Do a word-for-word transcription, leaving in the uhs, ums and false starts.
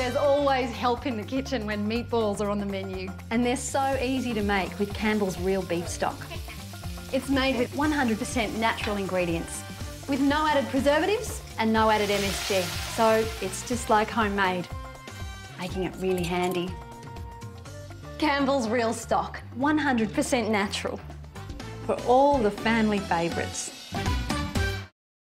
There's always help in the kitchen when meatballs are on the menu. And they're so easy to make with Campbell's real beef stock. It's made with one hundred percent natural ingredients with no added preservatives and no added M S G. So it's just like homemade, making it really handy. Campbell's real stock. one hundred percent natural for all the family favourites.